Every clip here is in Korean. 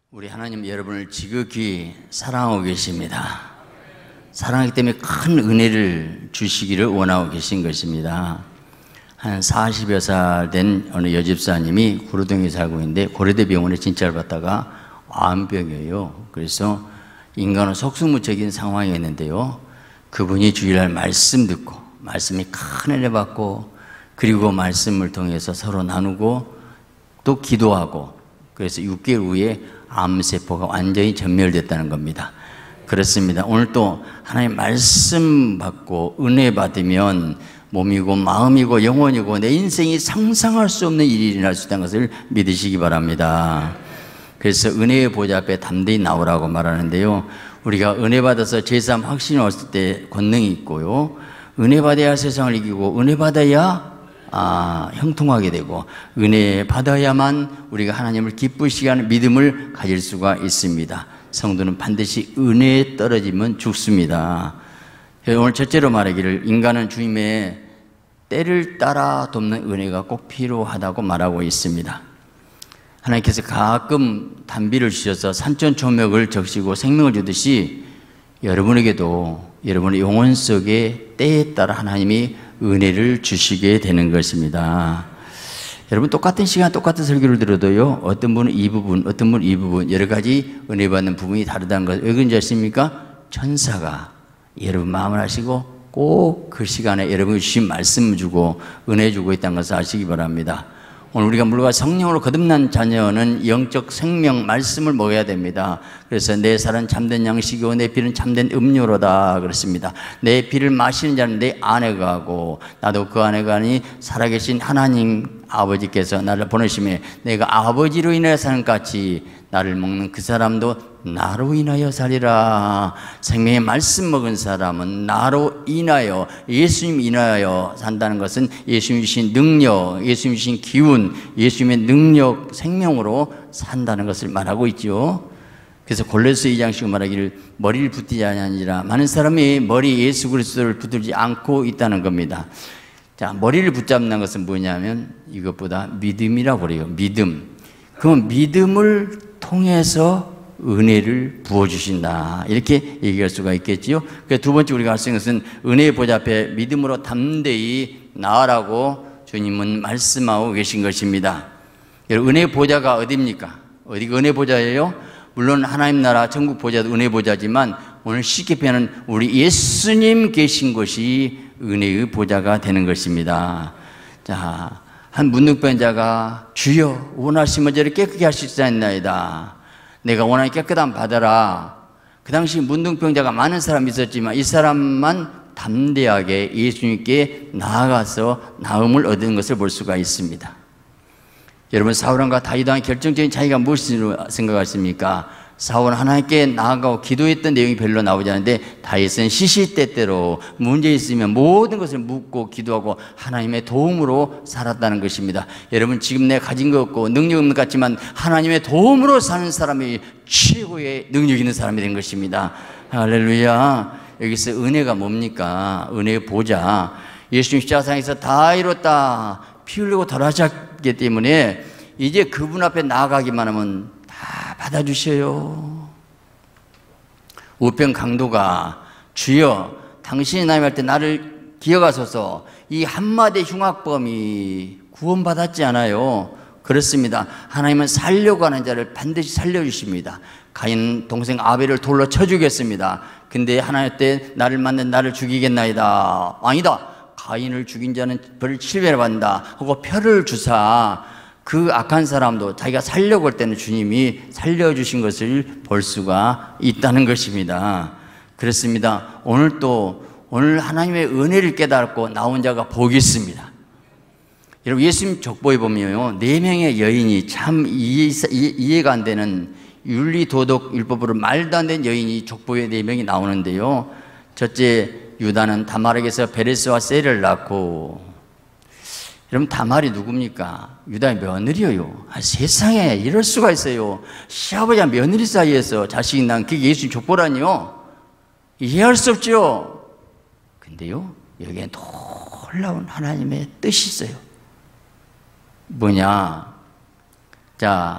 우리 하나님 여러분을 지극히 사랑하고 계십니다. 사랑하기 때문에 큰 은혜를 주시기를 원하고 계신 것입니다. 한 40여 살 된 어느 여집사님이 구로동에 살고 있는데 고려대 병원에 진찰을 받다가 암병이에요. 그래서 인간은 속수무책인 상황이었는데요, 그분이 주일날 말씀 듣고 말씀이 큰 은혜 받고, 그리고 말씀을 통해서 서로 나누고 또 기도하고, 그래서 6개월 후에 암세포가 완전히 전멸됐다는 겁니다. 그렇습니다. 오늘 또 하나님 말씀 받고 은혜 받으면 몸이고 마음이고 영혼이고 내 인생이 상상할 수 없는 일이 일어날 수 있다는 것을 믿으시기 바랍니다. 그래서 은혜의 보좌 앞에 담대히 나오라고 말하는데요, 우리가 은혜 받아서 제3 확신이 왔을 때 권능이 있고요, 은혜 받아야 세상을 이기고 은혜 받아야 형통하게 되고, 은혜 받아야만 우리가 하나님을 기쁘시게 하는 믿음을 가질 수가 있습니다. 성도는 반드시 은혜에 떨어지면 죽습니다. 오늘 첫째로 말하기를, 인간은 주님의 때를 따라 돕는 은혜가 꼭 필요하다고 말하고 있습니다. 하나님께서 가끔 단비를 주셔서 산천초목을 적시고 생명을 주듯이 여러분에게도 여러분의 영혼 속에 때에 따라 하나님이 은혜를 주시게 되는 것입니다. 여러분, 똑같은 시간 똑같은 설교를 들어도요, 어떤 분은 이 부분, 어떤 분은 이 부분, 여러 가지 은혜 받는 부분이 다르다는 것. 왜 그런지 아십니까? 천사가 여러분 마음을 아시고 꼭 그 시간에 여러분이 주신 말씀을 주고 은혜 주고 있다는 것을 아시기 바랍니다. 오늘 우리가 물과 성령으로 거듭난 자녀는 영적 생명 말씀을 먹어야 됩니다. 그래서 내 살은 참된 양식이고 내 피는 참된 음료로다 그렇습니다. 내 피를 마시는 자는 내 아내가 하고 나도 그 아내가 아니 살아계신 하나님 아버지께서 나를 보내심에 내가 아버지로 인하여 사는 같이 나를 먹는 그 사람도 나로 인하여 살리라. 생명의 말씀 먹은 사람은 나로 인하여, 예수님 인하여 산다는 것은 예수님 주신 능력, 예수님 주신 기운, 예수님의 능력, 생명으로 산다는 것을 말하고 있죠. 그래서 골로새 2장씩 말하기를 머리를 붙이지 아니하니라. 많은 사람이 머리 예수 그리스도를 붙들지 않고 있다는 겁니다. 자, 머리를 붙잡는 것은 뭐냐면 이것보다 믿음이라고 그래요. 믿음. 그럼 믿음을 통해서 은혜를 부어주신다, 이렇게 얘기할 수가 있겠지요. 그래서 두 번째 우리가 할 수 있는 것은 은혜의 보좌 앞에 믿음으로 담대히 나아라고 주님은 말씀하고 계신 것입니다. 여러분, 은혜의 보좌가 어디입니까? 어디가 은혜 보좌예요? 물론 하나님 나라 천국 보좌도 은혜 보좌지만 오늘 쉽게 표현하는 우리 예수님 계신 곳이 은혜의 보좌가 되는 것입니다. 자, 한 문둥병자가 주여 원하시면 저를 깨끗게 하시사옵나이다. 내가 원하니 깨끗함 받아라. 그 당시 문둥병자가 많은 사람이 있었지만 이 사람만 담대하게 예수님께 나아가서 나음을 얻은 것을 볼 수가 있습니다. 여러분, 사울왕과 다윗 왕의 결정적인 차이가 무엇이라고 생각하십니까? 사울은 하나님께 나아가고 기도했던 내용이 별로 나오지 않는데 다윗은 시시때때로 문제 있으면 모든 것을 묻고 기도하고 하나님의 도움으로 살았다는 것입니다. 여러분, 지금 내가 가진 것 없고 능력 없는 것 같지만 하나님의 도움으로 사는 사람이 최고의 능력 있는 사람이 된 것입니다. 할렐루야. 여기서 은혜가 뭡니까? 은혜의 보좌. 예수님 십자가상에서 다 이뤘다, 피 흘리고 돌아가셨기 때문에 이제 그분 앞에 나아가기만 하면 다 받아주셔요. 우편 강도가 주여 당신이 나임할 때 나를 기억하소서, 이 한마디 흉악범이 구원받았지 않아요? 그렇습니다. 하나님은 살려고 하는 자를 반드시 살려주십니다. 가인 동생 아벨을 돌로 쳐 죽였습니다. 근데 하나님 때 나를 만든 나를 죽이겠나이다. 아니다, 가인을 죽인 자는 벌을 7배를 받는다 하고 표를 주사 그 악한 사람도 자기가 살려고 할 때는 주님이 살려주신 것을 볼 수가 있다는 것입니다. 그렇습니다. 오늘 하나님의 은혜를 깨닫고 나온 자가 복이 있습니다. 여러분, 예수님 족보에 보면요, 4명의 여인이 참 이해가 안 되는 윤리 도덕 율법으로 말도 안 되는 여인이 족보에 4명이 나오는데요, 첫째 유다는 다말에게서 베레스와 셀을 낳고, 여러분, 다말이 누굽니까? 유다의 며느리예요. 세상에 이럴 수가 있어요. 시아버지와 며느리 사이에서 자식이 난 그게 예수님 족보라니요? 이해할 수 없죠. 근데요, 여기에 놀라운 하나님의 뜻이 있어요. 뭐냐? 자,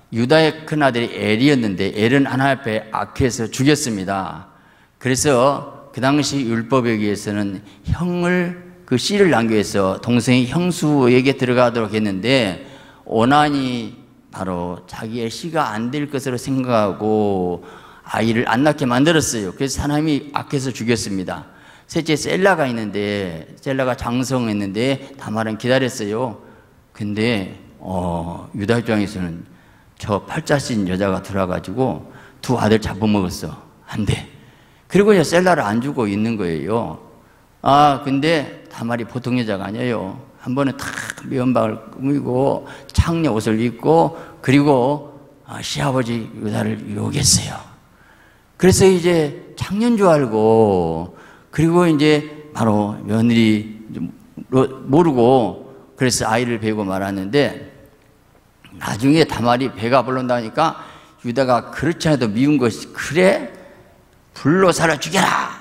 유다의 큰아들이 엘이었는데 엘은 하나님 앞에 악해서 죽였습니다. 그래서 그 당시 율법에 의해서는 형을 그 씨를 남겨서 동생이 형수에게 들어가도록 했는데 오난이 바로 자기의 씨가 안 될 것으로 생각하고 아이를 안 낳게 만들었어요. 그래서 하나님이 악해서 죽였습니다. 셋째 셀라가 있는데 셀라가 장성했는데 다말은 기다렸어요. 근데 유다 입장에서는 저 팔자신 여자가 들어와가지고 두 아들 잡아먹었어. 안 돼. 그리고 이제 셀라를 안 주고 있는 거예요. 근데 다말이 보통 여자가 아니에요. 한 번은 탁 면박을 꾸미고 창녀 옷을 입고 그리고 시아버지 유다를 유혹했어요. 그래서 이제 창녀인 줄 알고 그리고 이제 바로 며느리 모르고 그래서 아이를 베고 말았는데 나중에 다말이 배가 불른다니까 유다가 그렇지 않아도 미운 것이 그래? 불로 살아 죽여라.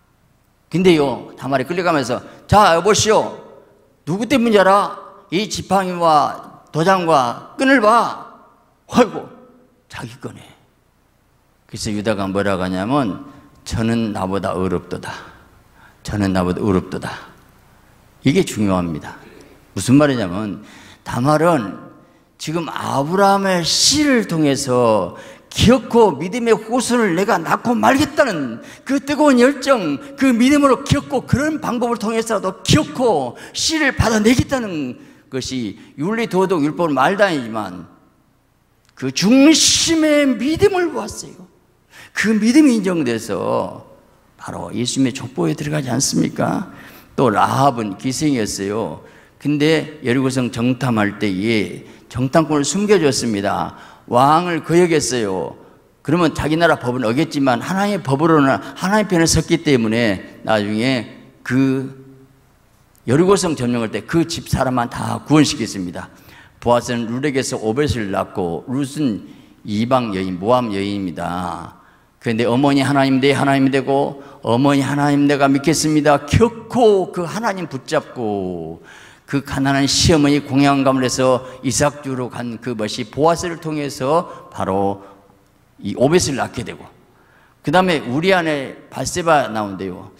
근데요 다말이 끌려가면서 자 여보시오 누구 때문인지 알아? 이 지팡이와 도장과 끈을 봐. 아이고 자기 거네. 그래서 유다가 뭐라고 하냐면 저는 나보다 어렵도다. 저는 나보다 어렵도다. 이게 중요합니다. 무슨 말이냐면 다말은 지금 아브라함의 씨를 통해서 기어코 믿음의 후손을 내가 낳고 말겠다는 그 뜨거운 열정, 그 믿음으로 기어코 그런 방법을 통해서라도 기어코 씨를 받아내겠다는 것이 윤리, 도덕, 율법은 말도 아니지만 그 중심의 믿음을 보았어요. 그 믿음이 인정돼서 바로 예수님의 족보에 들어가지 않습니까? 또 라합은 기생이었어요. 근데 여리고성 정탐할 때에 정탐꾼을 숨겨줬습니다. 왕을 거역했어요. 그러면 자기 나라 법은 어겼지만 하나님의 법으로는 하나님 편에 섰기 때문에 나중에 그 여리고성 점령할 때 그 집 사람만 다 구원시켰습니다. 보아스는 룻에게서 오벳을 낳고 룻은 이방 여인, 모함 여인입니다. 그런데 어머니 하나님 내 하나님이 되고 어머니 하나님 내가 믿겠습니다. 결코 그 하나님 붙잡고 그 가난한 시어머니 공양감을 해서 이삭 주로 간 그 것이 보아스를 통해서 바로 이 오벳을 낳게 되고 그 다음에 우리 안에 바세바 나온대요.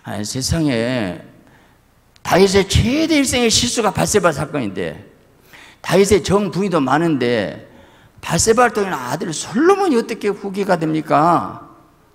세상에 다윗의 최대 일생의 실수가 바세바 사건인데 다윗의 정부인도 많은데 바세바를 통해 아들 솔로몬이 어떻게 후계가 됩니까?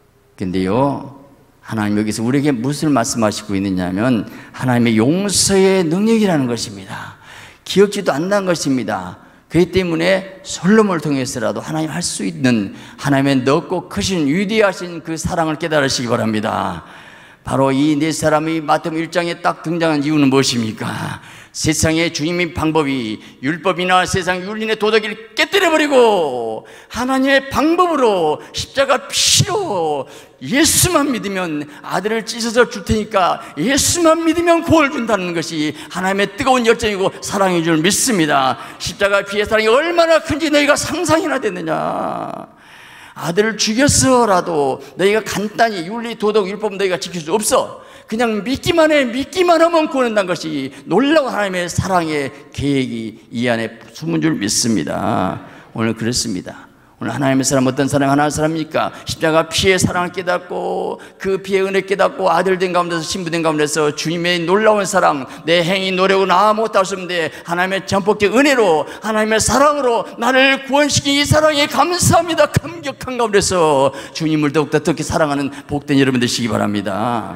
근데요 하나님 여기서 우리에게 무엇을 말씀하시고 있느냐면 하나님의 용서의 능력이라는 것입니다. 기억지도 않는 것입니다. 그렇기 때문에 솔로몬을 통해서라도 하나님 할 수 있는 하나님의 넓고 크신 위대하신 그 사랑을 깨달으시기 바랍니다. 바로 이 네 사람이 마태복음 1장에 딱 등장한 이유는 무엇입니까? 세상의 주님의 방법이 율법이나 세상 윤리의 도덕을 깨뜨려버리고 하나님의 방법으로 십자가 피로 예수만 믿으면 아들을 찢어서 줄 테니까 예수만 믿으면 구원을 준다는 것이 하나님의 뜨거운 열정이고 사랑인 줄 믿습니다. 십자가 피의 사랑이 얼마나 큰지 너희가 상상이나 됐느냐. 아들을 죽였어라도 너희가 간단히 윤리, 도덕, 율법 너희가 지킬 수 없어. 그냥 믿기만 해. 믿기만 하면 구원한다는 것이 놀라운 하나님의 사랑의 계획이 이 안에 숨은 줄 믿습니다. 오늘 그렇습니다. 오늘 하나님의 사람 어떤 사람이 하나님의 사람입니까? 십자가 피의 사랑을 깨닫고 그 피의 은혜 깨닫고 아들 된 가운데서 신부 된 가운데서 주님의 놀라운 사랑, 내 행위 노력은 아무것도 할 수 없는데 하나님의 전폭적 은혜로 하나님의 사랑으로 나를 구원시킨 이 사랑에 감사합니다. 감격한 가운데서 주님을 더욱더 어떻게 사랑하는 복된 여러분 되시기 바랍니다.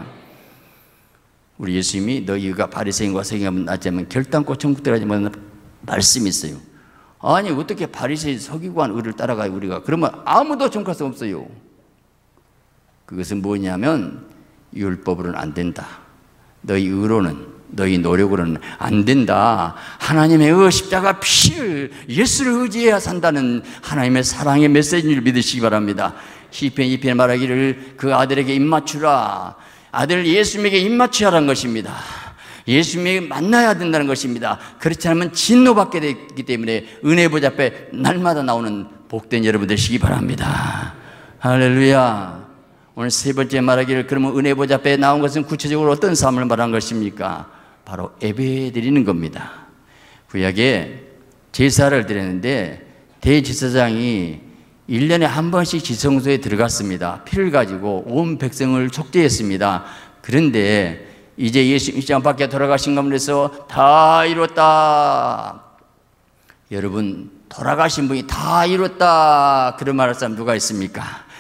우리 예수님이 너희가 바리새인과 서기관보다 낫지 않으면 결단코 천국 들어가지 못한다는 말씀이 있어요. 아니 어떻게 바리새인 서기관 의를 따라가요 우리가? 그러면 아무도 천국 갈 수 없어요. 그것은 뭐냐면 율법으로는 안 된다. 너희 의로는 너희 노력으로는 안 된다. 하나님의 십자가 피를 예수를 의지해야 산다는 하나님의 사랑의 메시지를 믿으시기 바랍니다. 시편 2편에 말하기를 그 아들에게 입맞추라. 아들 예수님에게 입맞추라는 것입니다. 예수님에게 만나야 된다는 것입니다. 그렇지 않으면 진노받게 되기 때문에 은혜 보좌 앞에 날마다 나오는 복된 여러분 되시기 바랍니다. 할렐루야. 오늘 세 번째 말하기를 그러면 은혜 보좌 앞에 나온 것은 구체적으로 어떤 삶을 말한 것입니까? 바로 예배 드리는 겁니다. 구약에 제사를 드렸는데 대제사장이 1년에 한 번씩 지성소에 들어갔습니다. 피를 가지고 온 백성을 속죄했습니다. 그런데 이제 예수 입장 밖에 돌아가신 가운데서 다 이뤘다. 여러분, 돌아가신 분이 다 이뤘다 그런 말할 사람 누가 있습니까?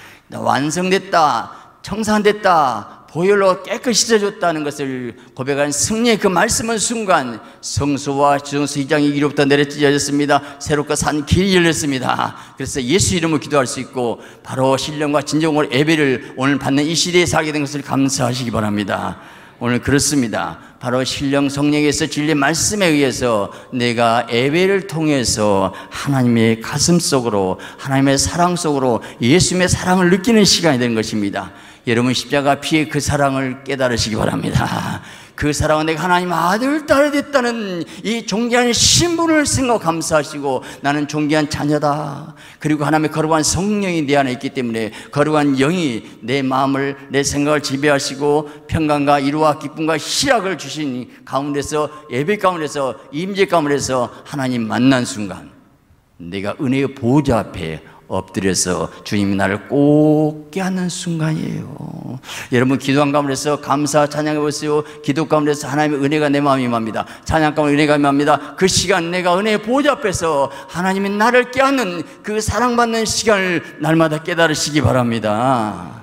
완성됐다, 청산됐다, 보혈로 깨끗이 씻어줬다는 것을 고백한 승리의 그 말씀은 순간 성소와 지성소 휘장이 위로부터 내려 찢어졌습니다. 새롭게 산 길이 열렸습니다. 그래서 예수 이름으로 기도할 수 있고 바로 신령과 진정으로 예배를 오늘 받는 이 시대에 살게 된 것을 감사하시기 바랍니다. 오늘 그렇습니다. 바로 신령 성령에서 진리의 말씀에 의해서 내가 예배를 통해서 하나님의 가슴 속으로, 하나님의 사랑 속으로 예수님의 사랑을 느끼는 시간이 되는 것입니다. 여러분, 십자가 피의 그 사랑을 깨달으시기 바랍니다. 그 사랑은 내가 하나님 아들, 딸이 됐다는 이 존귀한 신분을 생각 감사하시고, 나는 존귀한 자녀다. 그리고 하나님의 거룩한 성령이 내 안에 있기 때문에 거룩한 영이 내 마음을, 내 생각을 지배하시고 평강과 이루와 기쁨과 희락을 주신 가운데서, 예배 가운데서, 임재 가운데서 하나님 만난 순간 내가 은혜의 보좌 앞에 엎드려서 주님이 나를 꼭 깨닫는 순간이에요. 여러분, 기도한 가운데서 감사 찬양해 보세요. 기도 가운데서 하나님의 은혜가 내 마음에 임합니다. 찬양 가운데 은혜가 임합니다. 그 시간 내가 은혜의 보좌 앞에서 하나님이 나를 깨닫는 그 사랑받는 시간을 날마다 깨달으시기 바랍니다.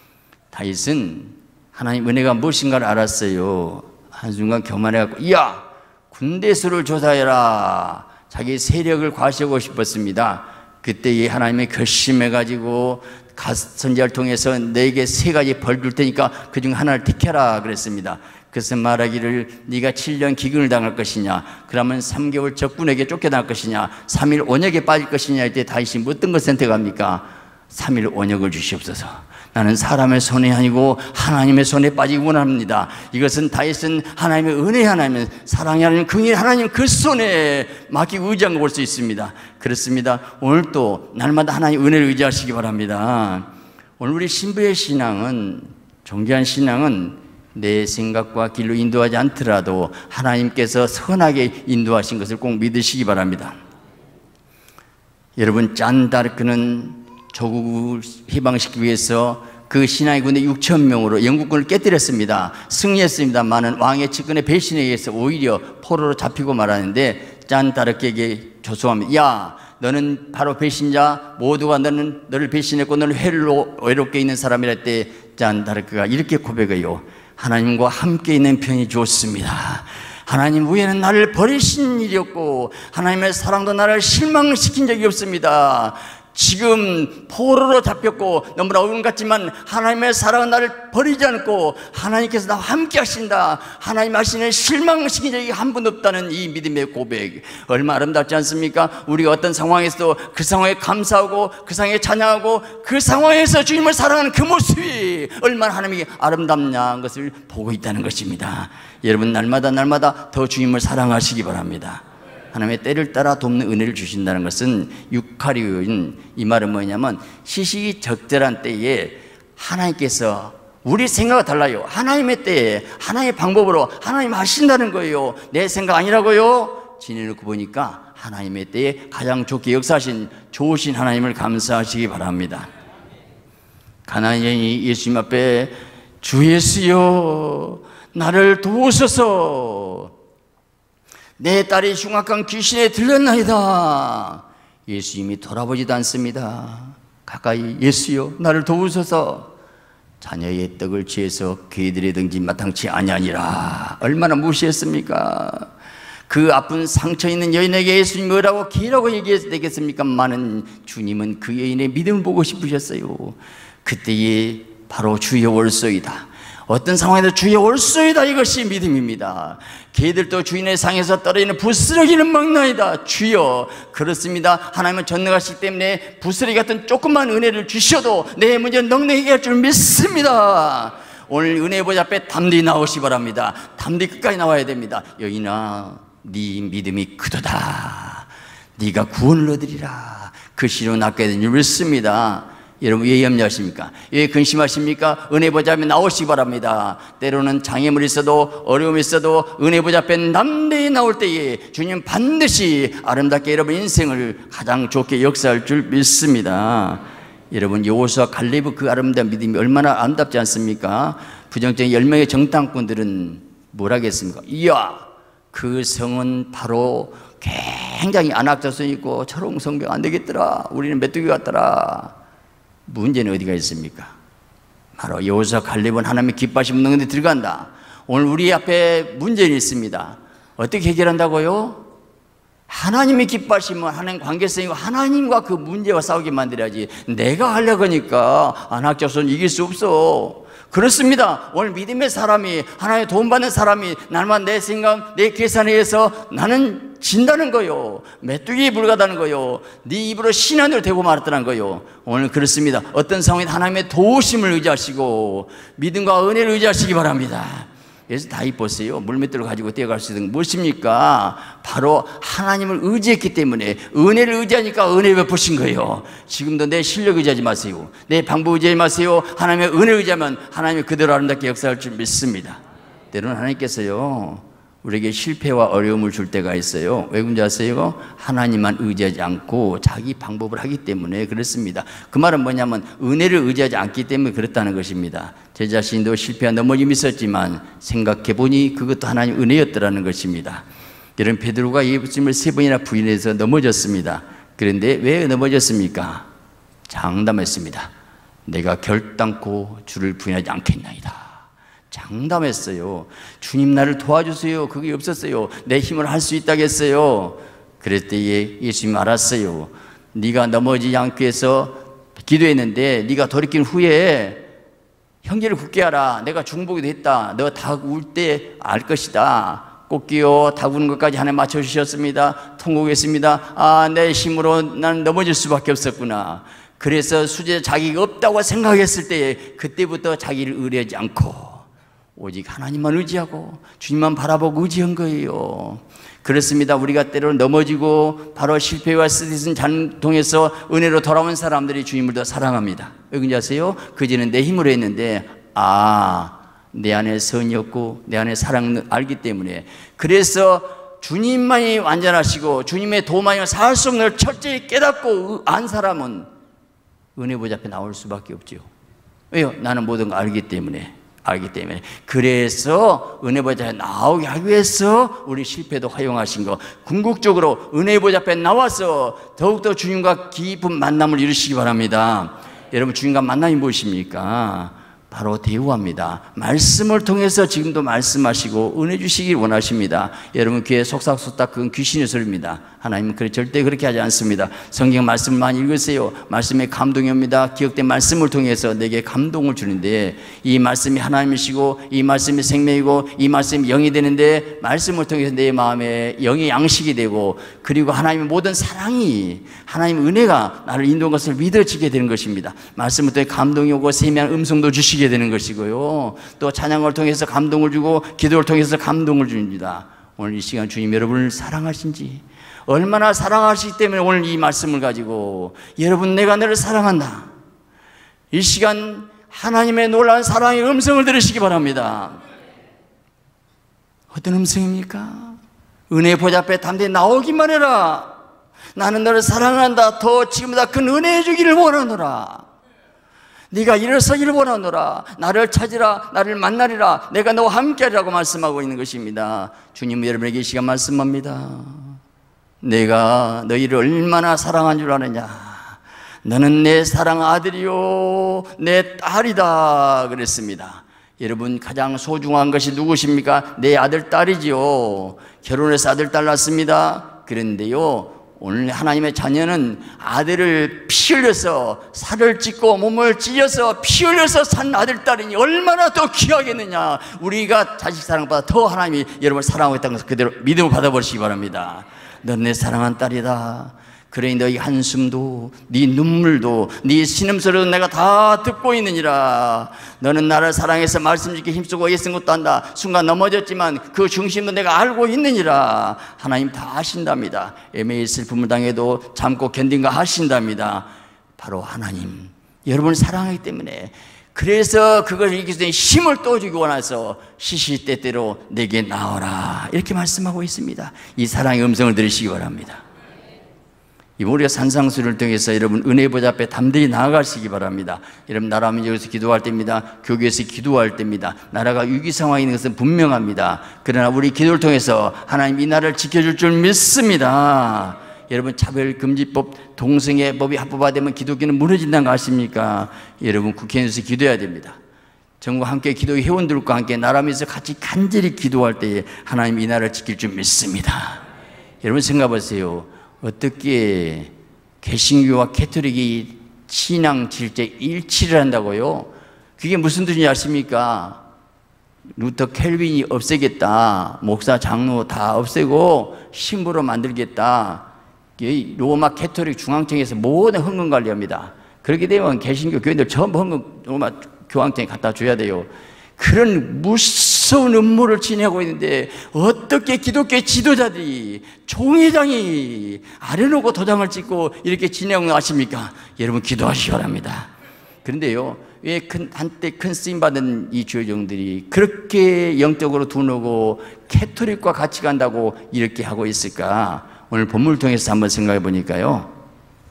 다윗은 하나님 은혜가 무엇인가를 알았어요. 한순간 교만해갖고 야, 군대 수를 조사해라. 자기 세력을 과시하고 싶었습니다. 그때 하나님의 결심해가지고 선지자를 통해서 내게 3가지 벌 줄 테니까 그중 하나를 택해라 그랬습니다. 그래서 말하기를 네가 7년 기근을 당할 것이냐, 그러면 3개월 적군에게 쫓겨날 것이냐, 3일 온역에 빠질 것이냐 할 때 다윗이 어떤 걸 선택합니까? 3일 온역을 주시옵소서. 나는 사람의 손이 아니고 하나님의 손에 빠지기 원합니다. 이것은 다윗은 하나님의 은혜, 하나님의 사랑이 하나님, 긍휼 하나님 그 손에 맡기고 의지한 걸 볼 수 있습니다. 그렇습니다. 오늘 또 날마다 하나님 은혜를 의지하시기 바랍니다. 오늘 우리 신부의 신앙은, 존귀한 신앙은 내 생각과 길로 인도하지 않더라도 하나님께서 선하게 인도하신 것을 꼭 믿으시기 바랍니다. 여러분, 잔다르크는 조국을 해방시키기 위해서 그 신하의 군대 6,000명으로 영국군을 깨뜨렸습니다. 승리했습니다만은 왕의 측근의 배신에 의해서 오히려 포로로 잡히고 말하는데 잔다르크에게 조소합니다. 야, 너는 바로 배신자, 모두가 너를 배신했고 너는 외롭게 있는 사람이라 할 때 잔다르크가 이렇게 고백해요. 하나님과 함께 있는 편이 좋습니다. 하나님 외에는 나를 버리신 일이 없고 하나님의 사랑도 나를 실망시킨 적이 없습니다. 지금 포로로 잡혔고 너무나 어려움 같지만 하나님의 사랑은 나를 버리지 않고 하나님께서 나와 함께 하신다. 하나님 하시는 실망시킨 적이 한 번도 없다는 이 믿음의 고백, 얼마나 아름답지 않습니까? 우리가 어떤 상황에서도 그 상황에 감사하고 그 상황에 찬양하고 그 상황에서 주님을 사랑하는 그 모습이 얼마나 하나님이 아름답냐는 것을 보고 있다는 것입니다. 여러분, 날마다 더 주님을 사랑하시기 바랍니다. 하나님의 때를 따라 돕는 은혜를 주신다는 것은 유카리온, 이 말은 뭐냐면 시시적절한 때에 하나님께서, 우리 생각과 달라요. 하나님의 때에 하나님의 방법으로 하나님 하신다는 거예요. 내 생각 아니라고요. 지내놓고 보니까 하나님의 때에 가장 좋게 역사하신 좋으신 하나님을 감사하시기 바랍니다. 가나안 여인이 예수님 앞에 주 예수여 나를 도우소서, 내 딸이 흉악한 귀신에 들렸나이다. 예수님이 돌아보지도 않습니다. 가까이 예수여 나를 도우소서. 자녀의 떡을 취해서 개들의 던진 마땅치 아니하니라. 얼마나 무시했습니까? 그 아픈 상처 있는 여인에게 예수님이 뭐라고 기라고 얘기했겠습니까? 많은 주님은 그 여인의 믿음을 보고 싶으셨어요. 그때에 바로 주여 올소이다, 어떤 상황에도 주여 올소이다, 이것이 믿음입니다. 개들도 주인의 상에서 떨어지는 부스러기는 먹나이다. 주여, 그렇습니다. 하나님은 전능하시기 때문에 부스러기 같은 조그만 은혜를 주셔도 내 문제 넉넉히 해결할 줄 믿습니다. 오늘 은혜 보좌 앞에 담대히 나오시 바랍니다. 담대히 끝까지 나와야 됩니다. 여인아, 네 믿음이 크도다. 네가 구원을 얻으리라. 그 시로 낫게 된 줄 믿습니다. 여러분 왜 염려하십니까? 왜 근심하십니까? 은혜 보좌 앞에 나오시기 바랍니다. 때로는 장애물이 있어도 어려움이 있어도 은혜 보좌 앞에 담대히 나올 때에 주님 반드시 아름답게 여러분 인생을 가장 좋게 역사할 줄 믿습니다. 여러분 여호수아 갈렙의 그 아름다운 믿음이 얼마나 아름답지 않습니까? 부정적인 10명의 정탐꾼들은 뭘 하겠습니까? 이야 그 성은 바로 굉장히 안악자손이 있고 저런 성벽 안 되겠더라, 우리는 메뚜기 같더라. 문제는 어디가 있습니까? 바로 여호수아 갈렙은 하나님의 기뻐하심 없는 데 들어간다. 오늘 우리 앞에 문제는 있습니다. 어떻게 해결한다고요? 하나님의 기뻐하심은 하나님 관계성이고 하나님과 그 문제와 싸우게 만들어야지 내가 하려고 하니까 안악자손 이길 수 없어. 그렇습니다. 오늘 믿음의 사람이, 하나님의 도움받는 사람이 날마다 내 생각, 내 계산에 의해서 나는 진다는 거요, 메뚜기에 불과하다는 거요, 네 입으로 신한으로 대고 말았다는 거요. 오늘 그렇습니다. 어떤 상황에 하나님의 도우심을 의지하시고 믿음과 은혜를 의지하시기 바랍니다. 그래서 다윗 보세요. 물맷돌을 가지고 뛰어갈 수 있는 무엇입니까? 바로 하나님을 의지했기 때문에, 은혜를 의지하니까 은혜 베푸신 거예요. 지금도 내 실력 의지하지 마세요. 내 방법 의지하지 마세요. 하나님의 은혜를 의지하면 하나님이 그대로 아름답게 역사할 줄 믿습니다. 때로는 하나님께서요 우리에게 실패와 어려움을 줄 때가 있어요. 왜 그런지 아세요? 하나님만 의지하지 않고 자기 방법을 하기 때문에 그렇습니다. 그 말은 뭐냐면 은혜를 의지하지 않기 때문에 그렇다는 것입니다. 제 자신도 실패와 넘어짐이 있었지만 생각해보니 그것도 하나님 은혜였더라는 것입니다. 여러분 베드로가 예수님을 3번이나 부인해서 넘어졌습니다. 그런데 왜 넘어졌습니까? 장담했습니다. 내가 결단코 주를 부인하지 않겠나이다. 장담했어요. 주님 나를 도와주세요. 그게 없었어요. 내 힘을 할 수 있다겠어요. 그럴 때에 예수님 알았어요. 네가 넘어지지 않기 위해서 기도했는데 네가 돌이킨 후에 형제를 굳게 하라. 내가 중보기도 했다. 너 닭 울 때 알 것이다. 꽃기요 닭 우는 것까지 하나님 맞춰주셨습니다. 통곡했습니다. 아, 내 힘으로 난 넘어질 수밖에 없었구나. 그래서 수제 자기가 없다고 생각했을 때에 그때부터 자기를 의뢰하지 않고 오직 하나님만 의지하고 주님만 바라보고 의지한 거예요. 그렇습니다. 우리가 때로는 넘어지고 바로 실패와 쓰디쓴 장통에서 은혜로 돌아온 사람들이 주님을 더 사랑합니다. 왜 그런지 아세요? 그전에는 내 힘으로 했는데 내 안에 선이 없고 내 안에 사랑을 알기 때문에, 그래서 주님만이 완전하시고 주님의 도움만이 살 수 없는 걸 철저히 깨닫고 안 사람은 은혜 보좌 앞에 나올 수밖에 없죠. 왜요? 나는 모든 걸 알기 때문에. 그래서 은혜 보좌에 나오게 하기 위해서 우리 실패도 허용하신 거, 궁극적으로 은혜 보좌 앞에 나와서 더욱더 주님과 깊은 만남을 이루시기 바랍니다. 여러분 주님과 만남이 무엇입니까? 바로 대우합니다. 말씀을 통해서 지금도 말씀하시고 은혜 주시길 원하십니다. 여러분 귀에 속삭속삭 그건 귀신의 소리입니다. 하나님은 절대 그렇게 하지 않습니다. 성경 말씀을 많이 읽으세요. 말씀에 감동이 옵니다. 기억된 말씀을 통해서 내게 감동을 주는데, 이 말씀이 하나님이시고 이 말씀이 생명이고 이 말씀이 영이 되는데, 말씀을 통해서 내 마음에 영의 양식이 되고, 그리고 하나님의 모든 사랑이, 하나님의 은혜가 나를 인도한 것을 믿어지게 되는 것입니다. 말씀을 통해 감동이 오고 세미한 음성도 주시게 되는 것이고요, 또 찬양을 통해서 감동을 주고 기도를 통해서 감동을 줍니다. 오늘 이 시간 주님 여러분을 사랑하신지, 얼마나 사랑하시기 때문에 오늘 이 말씀을 가지고 여러분 내가 너를 사랑한다, 이 시간 하나님의 놀라운 사랑의 음성을 들으시기 바랍니다. 어떤 음성입니까? 은혜 보좌 앞에 담대히 나오기만 해라. 나는 너를 사랑한다. 더 지금보다 큰 은혜 주기를 원하노라. 네가 일어서기를 원하노라. 나를 찾으라. 나를 만나리라. 내가 너와 함께하리라고 말씀하고 있는 것입니다. 주님 여러분에게 이 시간 말씀합니다. 내가 너희를 얼마나 사랑한 줄 아느냐. 너는 내 사랑 아들이요 내 딸이다 그랬습니다. 여러분 가장 소중한 것이 누구십니까? 내 아들 딸이지요. 결혼해서 아들 딸 낳습니다. 그런데요, 오늘 하나님의 자녀는 아들을 피 흘려서 살을 찢고 몸을 찢어서 피 흘려서 산 아들 딸이니 얼마나 더 귀하겠느냐. 우리가 자식 사랑보다 더 하나님이 여러분을 사랑하고 있다는 것을 그대로 믿음을 받아버리시기 바랍니다. 넌 내 사랑한 딸이다. 그러니 너희 한숨도 네 눈물도 네 신음소리도 내가 다 듣고 있느니라. 너는 나를 사랑해서 말씀 짓기 힘쓰고 애쓴 것도 한다. 순간 넘어졌지만 그 중심도 내가 알고 있느니라. 하나님 다 아신답니다. 애매히 슬픔을 당해도 참고 견딘가 하신답니다. 바로 하나님, 여러분을 사랑하기 때문에. 그래서 그걸 이기기 위해 힘을 또 주기 원해서 시시때때로 내게 나오라 이렇게 말씀하고 있습니다. 이 사랑의 음성을 들으시기 바랍니다. 이번 우리가 산상수를 통해서 여러분 은혜 보좌 앞에 담대히 나아가시기 바랍니다. 여러분 나라 민족에서 기도할 때입니다. 교회에서 기도할 때입니다. 나라가 위기 상황에 있는 것은 분명합니다. 그러나 우리 기도를 통해서 하나님 이 나라를 지켜줄 줄 믿습니다. 여러분 차별금지법, 동성애 법이 합법화되면 기독교는 무너진다는 거 아십니까? 여러분 국회에서 기도해야 됩니다. 정부 함께 기도의 회원들과 함께 나라면서 같이 간절히 기도할 때에 하나님 이 나라를 지킬 줄 믿습니다. 여러분 생각해보세요. 어떻게 개신교와 캐토릭이 신앙 질제 일치를 한다고요? 그게 무슨 뜻인지 아십니까? 루터 켈빈이 없애겠다. 목사 장로 다 없애고 신부로 만들겠다. 로마 캐토릭 중앙청에서 모든 헌금 관리합니다. 그렇게 되면 개신교 교인들 전부 헌금 로마 교황청에 갖다 줘야 돼요. 그런 무서운 음모를 지내고 있는데 어떻게 기독교 지도자들이 총회장이 아래놓고 도장을 찍고 이렇게 지내고 아십니까? 여러분 기도하시기 바랍니다. 그런데요, 왜 한때 큰 쓰임받은 이 주요종들이 그렇게 영적으로 둔하고 캐토릭과 같이 간다고 이렇게 하고 있을까? 오늘 본문을 통해서 한번 생각해 보니까요,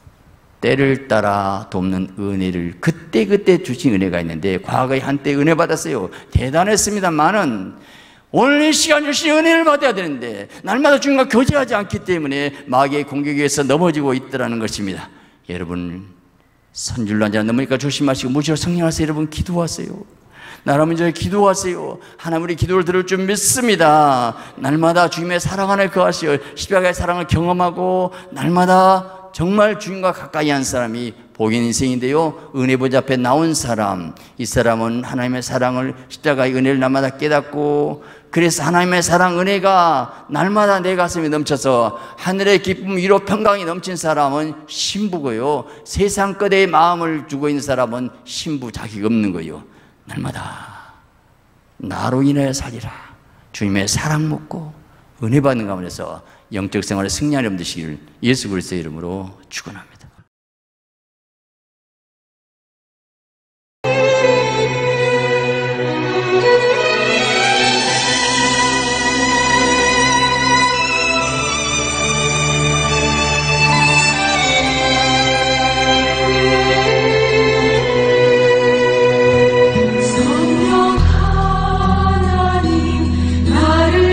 때를 따라 돕는 은혜를 그때그때 주신 은혜가 있는데, 과거에 한때 은혜 받았어요. 대단했습니다만은 오늘 이 시간 주신 은혜를 받아야 되는데 날마다 주님과 교제하지 않기 때문에 마귀의 공격에 의해서 넘어지고 있더라는 것입니다. 여러분 선줄로 앉아 넘으니까 조심하시고 무시로 성령하세요. 여러분 기도하세요. 나라 민족에 기도하세요. 하나님 우리 기도를 들을 줄 믿습니다. 날마다 주님의 사랑 안에 거하시어 십자가의 사랑을 경험하고 날마다 정말 주님과 가까이 한 사람이 복인 인생인데요, 은혜 보좌 앞에 나온 사람, 이 사람은 하나님의 사랑을, 십자가의 은혜를 날마다 깨닫고, 그래서 하나님의 사랑 은혜가 날마다 내 가슴에 넘쳐서 하늘의 기쁨 위로 평강이 넘친 사람은 신부고요, 세상 끝에 마음을 주고 있는 사람은 신부 자격 없는 거예요. 날마다 나로 인하여 살리라, 주님의 사랑 먹고 은혜 받는 가운데서 영적 생활에 승리하는 여러분 되시기를 예수 그리스도의 이름으로 축원합니다.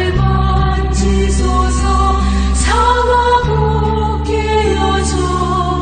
사와 복게 여져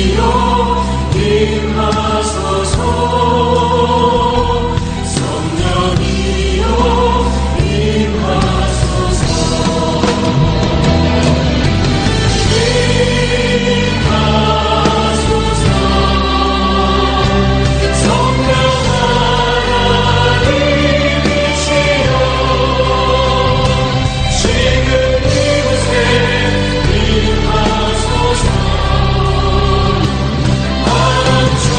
주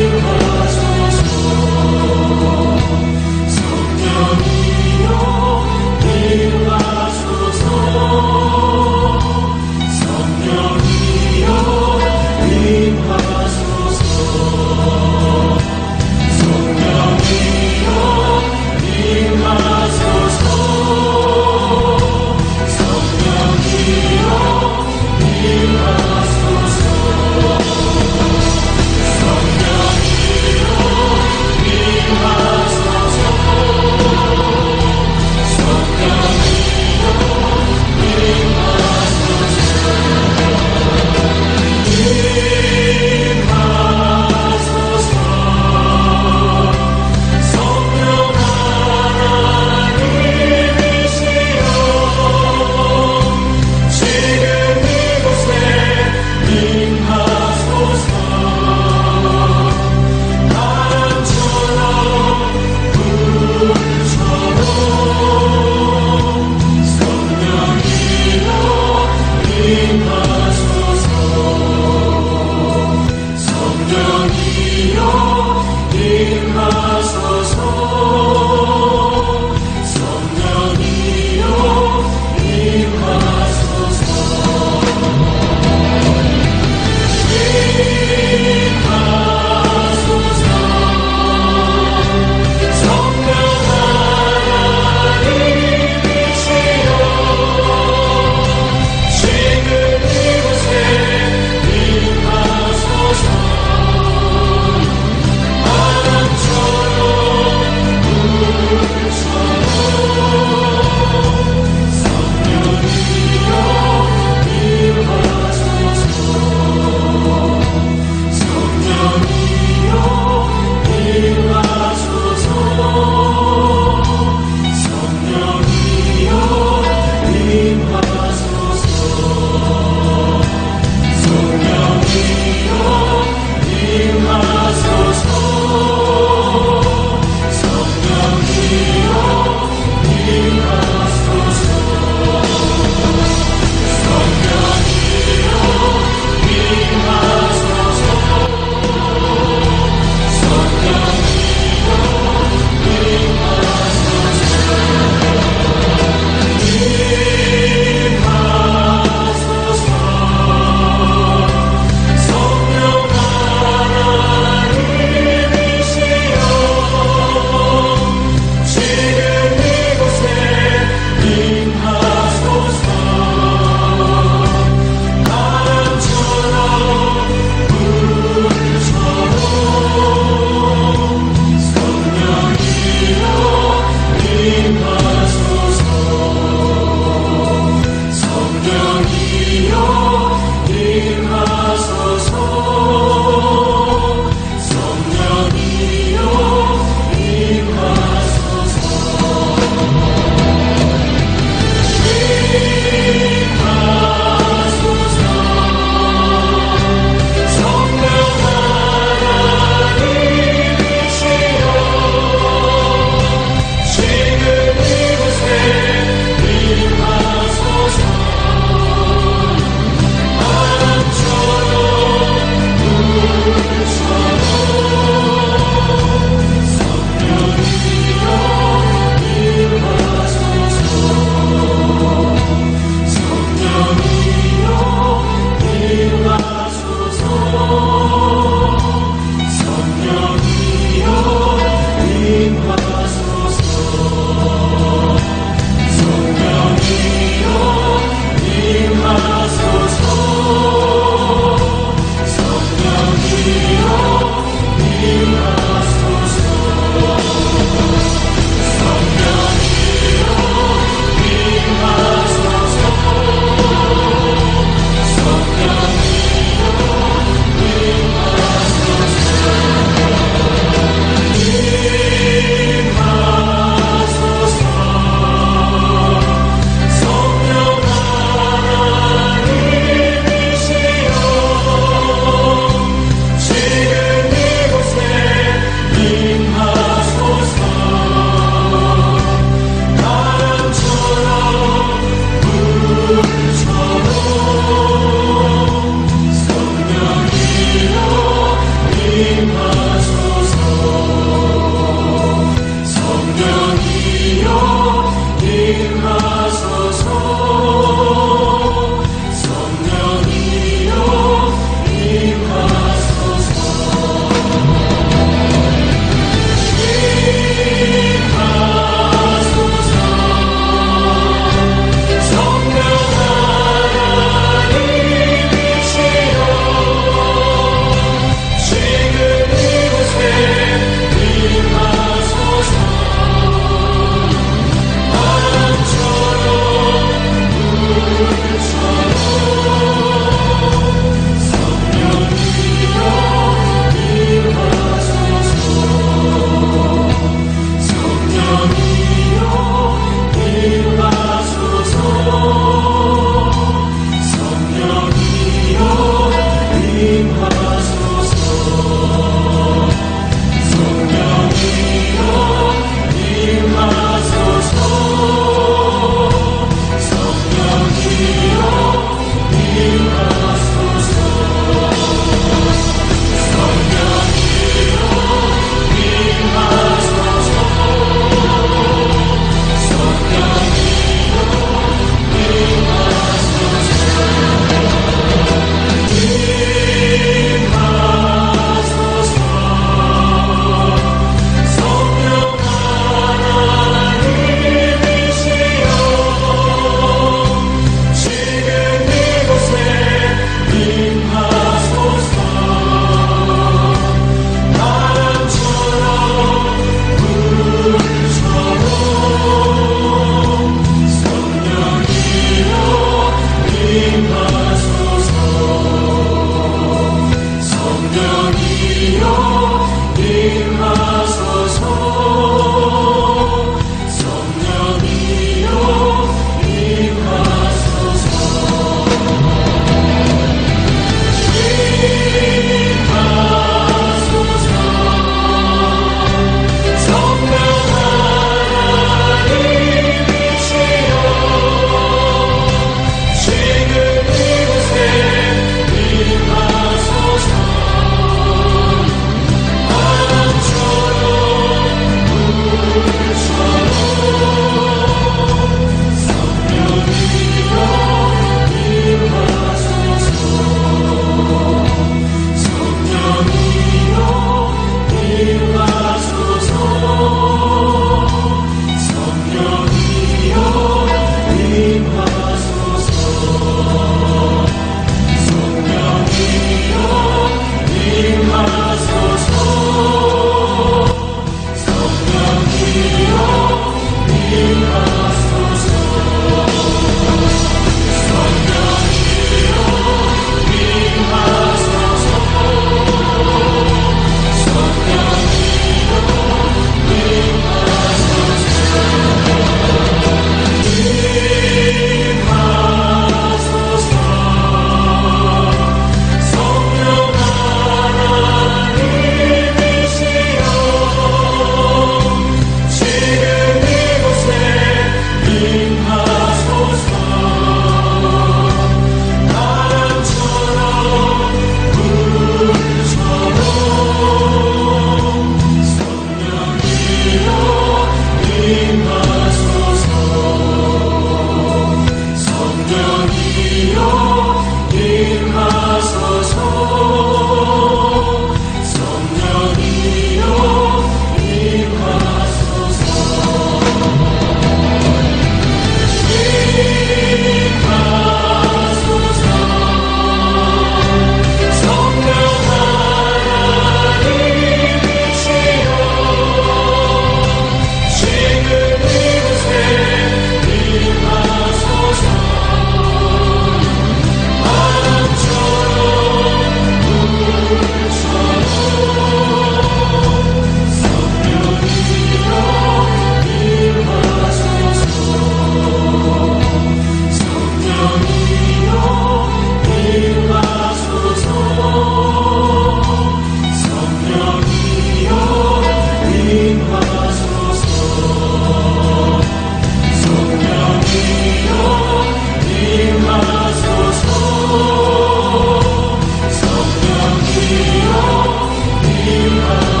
주여